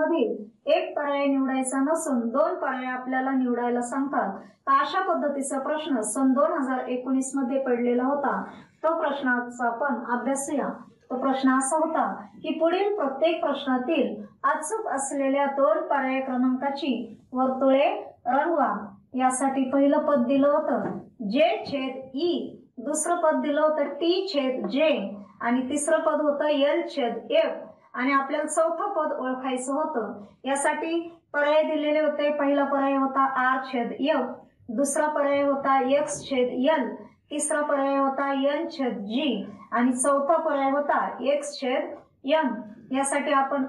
मधील एक पर्याय निवडायचा नसून दोन पर्याय आपल्याला निवडायला सांगतात। तर अशा पद्धतीचा प्रश्न सन 2019 मध्ये पडलेला होता। तो प्रश्नाचा आपण अभ्यासूया। तो प्रश्न असा होता की पुढील प्रत्येक प्रश्नातील अचूक असलेल्या दोन पर्याय क्रमांकाची वर्तुळे रंगवा। यासाठी पहिलं पद दिलं होतं J/E, दुसरं पद दिलं होतं T/J आणि तिसरं पद होतं L/F आणि आपल्याला चौथं पद ओळखायचं होतं। यासाठी पर्याय दिलेले होते। पहिला पर्याय होता R/F, दुसरा पर्याय होता X/L, तिसरा पर्याय होता N/G आणि चौथा पर्याय होता X/M। यासाठी आपण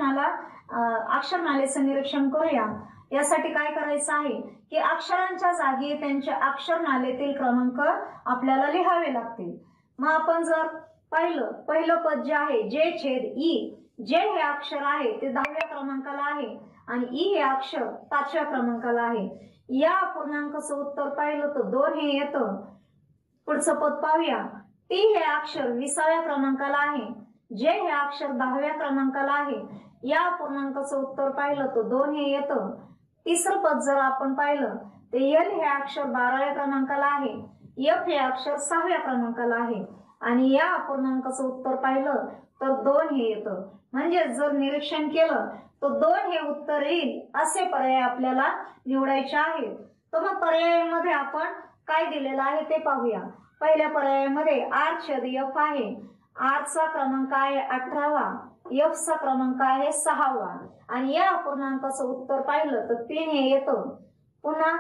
अक्षरमालेचं निरीक्षण करूया। यासाठी काय करायचं आहे की अक्षरांच्या जागी त्यांच्या अक्षरमालेतील क्रमांक आपल्याला लिहावे लागतील। मग आपण जर पहिलं पद जे आहे J/E, जे हे अक्षर आहे ते 10व्या क्रमांकाला आहे आणि E हे अक्षर 5व्या क्रमांकाला आहे। या अपूर्णांकाचं उत्तर पाहिलं तर 2 हे येतं। पुढचं पद पाहूया। T हे अक्षर 20व्या क्रमांकाला आहे, जे हे अक्षर 10व्या क्रमांकाला आहे। या अपूर्णांकाचं उत्तर पाहिलं तर 2 हे येतं। तिसरं पद जर आपण पाहिलं तर L हे अक्षर 12व्या क्रमांकाला आहे, F हे अक्षर 6व्या क्रमांकाला आहे आणि या अपूर्णांकाचं उत्तर पाहिलं तर 2 हे येतं। म्हणजे जर निरीक्षण केलं तर 2 हे उत्तर येईल असे पर्याय आपल्याला निवडायचे आहेत। तर मग पर्यायामध्ये आपण काय दिलेलं आहे ते पाहूया। पहिल्या पर्यायामध्ये R/F आहे। R चा क्रमांक आहे 18वा, F चा क्रमांक आहे 6वा आणि या अपूर्णांकाचं उत्तर पाहिलं तर 3 हे येतं। पुन्हा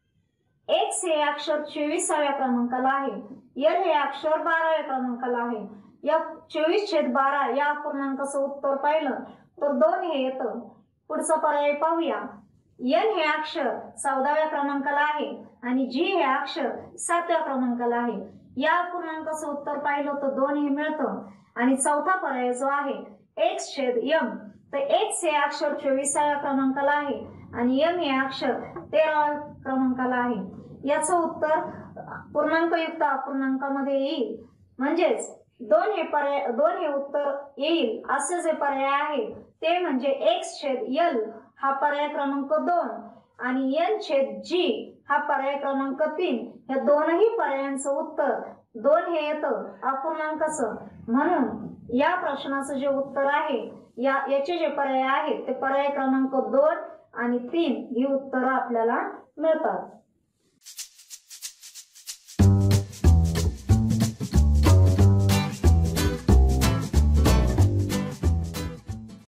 X हे अक्षर 24व्या क्रमांकाला आहे, L हे अक्षर 12व्या क्रमांकाला आहे। या 24/12 या अपूर्णांकाचं उत्तर पाहिलं तर 2 हे येतं। पुढचा पर्याय पाहूया। N हे अक्षर 14व्या क्रमांकाला आहे आणि G हे अक्षर 7व्या क्रमांकाला आहे। या अपूर्णांकाचं उत्तर पाहिलं तर 2 हे मिळतं। आणि चौथा पर्याय जो आहे X/M, तर X हे अक्षर 24व्या क्रमांकाला आहे आणि M हे अक्षर 13व्या क्रमांकाला आहे। याचं उत्तर पूर्णांकयुक्त अपूर्णांकामध्ये येईल। म्हणजेच 2 हे उत्तर येईल असे जे पर्याय आहे ते म्हणजे X/L हा पर्याय क्रमांक 2 आणि N/G हा पर्याय क्रमांक 3। या दोनही पर्यायांचं उत्तर 2 हे येतं अपूर्णांकाचं। म्हणून या प्रश्नाचं जे उत्तर आहे याचे जे पर्याय आहेत ते पर्याय क्रमांक 2 आणि 3 ही उत्तरं आपल्याला मिळतात।